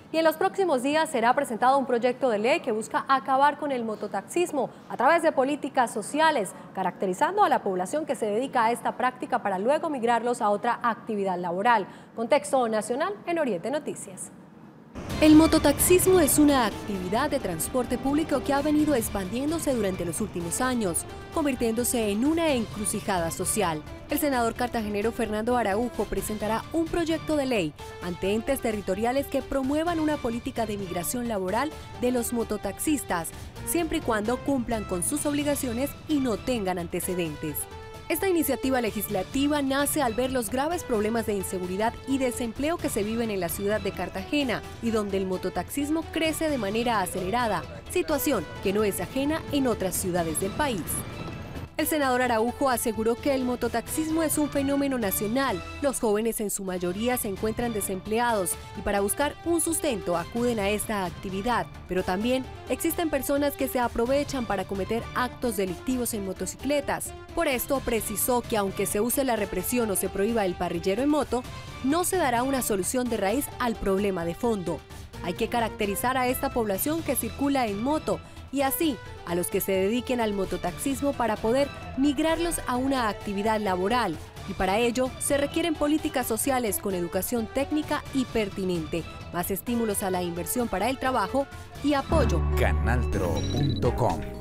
Y en los próximos días será presentado un proyecto de ley que busca acabar con el mototaxismo a través de políticas sociales, caracterizando a la población que se dedica a esta práctica para luego migrarlos a otra actividad laboral. Contexto nacional en Oriente Noticias. El mototaxismo es una actividad de transporte público que ha venido expandiéndose durante los últimos años, convirtiéndose en una encrucijada social. El senador cartagenero Fernando Araujo presentará un proyecto de ley ante entes territoriales que promuevan una política de migración laboral de los mototaxistas, siempre y cuando cumplan con sus obligaciones y no tengan antecedentes. Esta iniciativa legislativa nace al ver los graves problemas de inseguridad y desempleo que se viven en la ciudad de Cartagena y donde el mototaxismo crece de manera acelerada, situación que no es ajena en otras ciudades del país. El senador Araujo aseguró que el mototaxismo es un fenómeno nacional. Los jóvenes en su mayoría se encuentran desempleados y para buscar un sustento acuden a esta actividad. Pero también existen personas que se aprovechan para cometer actos delictivos en motocicletas. Por esto precisó que aunque se use la represión o se prohíba el parrillero en moto, no se dará una solución de raíz al problema de fondo. Hay que caracterizar a esta población que circula en moto y así a los que se dediquen al mototaxismo para poder migrarlos a una actividad laboral. Y para ello se requieren políticas sociales con educación técnica y pertinente, más estímulos a la inversión para el trabajo y apoyo. Canaltro.com